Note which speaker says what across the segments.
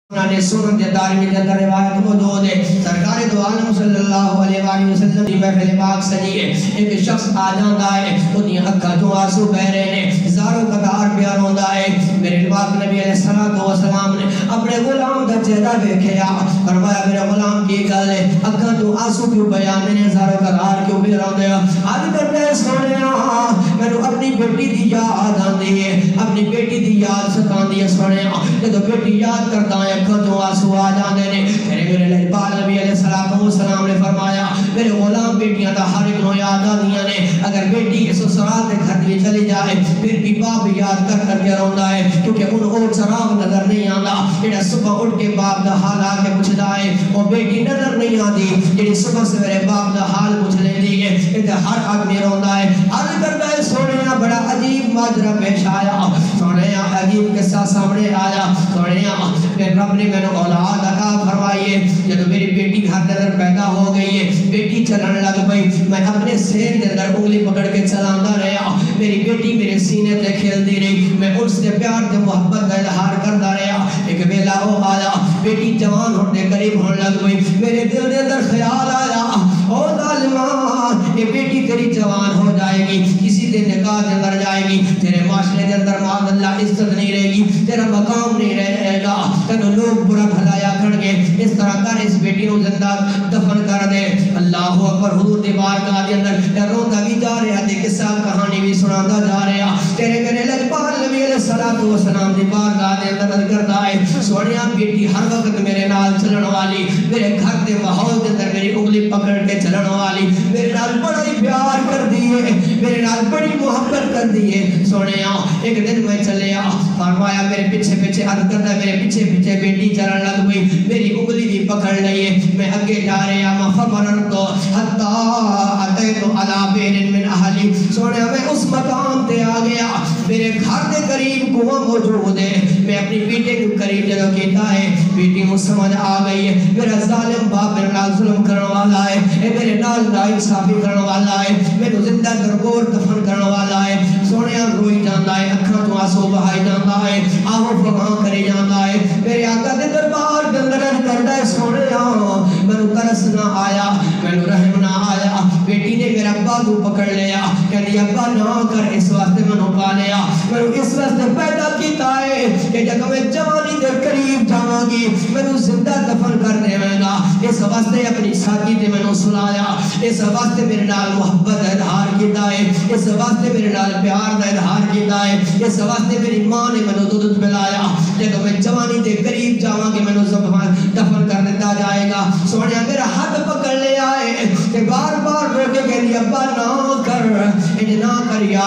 Speaker 1: نے سنن کے دارمی کے اندر روایت موجود ہے سرکار دو عالم صلی اللہ علیہ وآلہ وسلم کی محفل پاک سجی ہے ایک شخص آ جاندہ ہے انہی اکھا جو آنسو بہ رہے ہیں زاروں قطار پیار ہوندہ ہے میرے پاک نبی علیہ السلام نے اپنے غلام کا چہرہ دیکھیا فرمایا میرے غلام کی گل ہے اکھا جو آنسو کیوں بیان نے زاروں قطار کیوں بھی رہا دیا آج کرتے ہیں سونے میں نے اپنی بیٹی دی یاد آندی ہے اپنی بیٹی دی یاد ستان دی سونے کہ تو بیٹی یاد کرتا ہے جو آنسو آ جانے نے میرے لحبال نبی علیہ السلام نے فرمایا میرے غلام بیٹیاں تا ہر ایک نو یاد آدیاں نے اگر بیٹی اس سرات کے گھر دیئے چلی جائے پھر بھی باپ یاد کر کے روندہ ہے کیونکہ ان اور چراغ نظر نہیں آندا جڑا صبح اٹھ کے باپ دا حال آ کے پوچھ دائے وہ بیٹی نظر نہیں آندی جڑی صبح سے میرے باپ دا حال پوچھ لے دی ہے کہ ہر آدمی روندہ ہے عرض کرتا ہے سونیا بڑا عجیب ماجرا پیش آیا سونیا عجیب قصہ سامنے آیا سونیا پھر رب نے میں نے اولاد عطا فرمائیے جب میری بیٹی گھر در پیدا ہو گئی ہے بیٹی چلن لگ پئی میں اپنے سین دے اندر انگلی پکڑ کے چلاندہ رہا میری بیٹی میرے سینے تے کھیل دی رہی میں ان سے پیار تے محبت کا اظہار کرتا رہا ایک ویلا ہو آیا بیٹی جوان ہونے قریب ہونے لگ پئی میرے دل دے اندر خیال آیا او ظالمان یہ بیٹی تیری جوان ہو جائے گی کسی دے نکاح دے اندر جائے گی تیرے معاشرے دے اندر معاذ اللہ عزت نہیں رہے گی تیرا مقام نہیں رہے گا تنو لوگ برا بھلایا کھڑگے اس طرح کر اس بیٹی نو زندہ دفن کر دے اللہ اکبر حضور دی بارگاہ دے اندر روتا بھی جا رہا تے قصہ کہانی بھی سناتا جا رہا تیرے میرے لجپال نبی علیہ السلام دی بارگاہ دے اندر کرتا ہے سونیا بیٹی ہر وقت میرے نال چلن والی میرے گھر دے ماحول دے اندر میری انگلی پکڑ کے چلن والی میرے نال بڑا ہی پیار کر دیئے میرے نال بڑی محبت کر دیئے سونیا ایک دن میں چلے فرمایا میرے پیچھے عرض کرتا ہے میرے پیچھے بیٹی چلن لگ گئی میری انگلی بھی پکڑ لئیے میں اگے جا رہا میں فمرن تو حتی اتیتو علا بین من اہلی سونے میں اس مقام تے آ گیا میرے گھر دے قریب کنواں موجود ہے میں اپنی بیٹے کے قریب جگہ کہتا ہے بیٹی مجھ سمجھ آ گئی ہے میرا ظالم باپ میرے نال ظلم کرنے والا ہے میرے نال ناانصافی کرنے والا ہے میرے زندہ درگور دفن کرنے والا ہے سونے روئی جاندہ ہے اکھاں تو آنسو بہائی جاندہ ہے آہو فغاں کرے جاندہ ہے میرے آقا دے دربار کے اندر کرتا ہے سونے میں نے ترس نہ آیا میں نے رحم نہ آیا بیٹی نے میرا بازو پکڑ لیا کہنی ابا نہ کر اس واسطے میں نے پا لیا میں نے اس واسطے پیدا کیتا ہے کہ جب میں جوانی دے قریب جاواں گی میں نے زندہ دفن کر دے گا اس واسطے اپنی ساتھی تے میں نے سلایا اس واسطے میرے نال محبت کا اظہار کیتا ہے اس واسطے میرے نال پیار کا اظہار کیتا ہے اس واسطے میری ماں نے میں نے دودھ پلایا جب میں جوانی دے قریب جاواں گی میں نے دفن کر دیتا جائے گا سوڑیا میرا ہاتھ پکڑ لے آئے کہ بار بار روکے کہ لئے ابا نہ کر نہ کر یا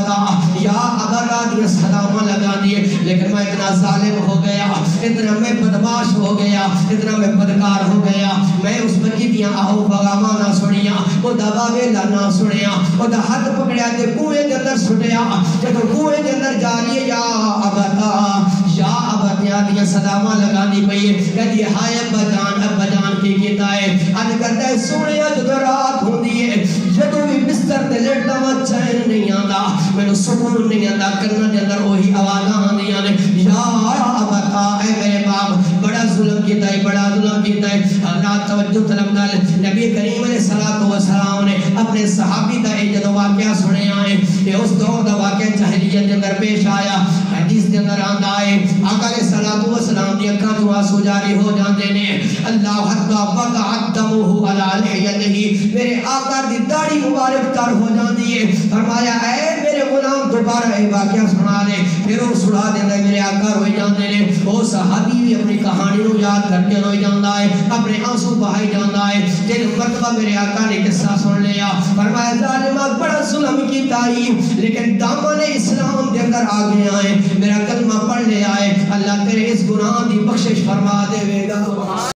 Speaker 1: ابتا دیا سلامہ لگا دیے لیکن میں اتنا ظالم ہو گیا اتنا میں بدماش ہو گیا اتنا میں بدکار ہو گیا میں اس بچی دیا آہو فغامہ نہ سنیا وہ دبا ویلا نہ سنیا وہ دا ہاتھ پکڑیا تے کوئے کے اندر سٹیا جب کوئے کے اندر جا لیے یا ابتا دیا سلامہ لگا دی پئی کہتی ہائے ابا جان کی کیتا ہے آج کرتا ہے سوڑیا جو رات ہوں دیئے جدو بھی بستر تے لیٹا میں چین نہیں آندا میں نے سکون نہیں آندا کرنا دے اندر وہی آوازاں آندی آنے یا ابتا اے میرے باپ بڑا ظلم کیتا ہے بڑا ظلم کیتا ہے اللہ توجہ طلب کر نبی کریم علیہ السلام نے اپنے صحابی دا ایک جدو واقعہ سنے آئے کہ اس دور دا واقعہ جاہلیت دے اندر پیش آیا حدیث دے اندر آندا ہے آقا علیہ السلام دی اکھاں تو آنسو جاری ہو جاندے نے اللہ حتی وقعت دمہ علی لحیتہ میرے آقا دی داڑھی مبارک تر ہو جاندی ہے فرمایا اے میرے غلام دوبارہ اے واقعہ سنا دے پھر وہ سنا دیندہ ہے میرے آقا روئی جاندے نے وہ صحابی بھی اپنی کہانی نو یاد کر کے روئی جاندہ ہے اپنے آنسو بہائی جاندہ ہے تین مرتبہ میرے آقا نے قصہ سن لیا فرمایا ظالمات بڑا ظلم کی تائی لیکن دامن اسلام دے اندر آگے آئے میرا کلمہ پڑھ لے آئے اللہ تیرے اس گناہ دی بخشش فرما دے گا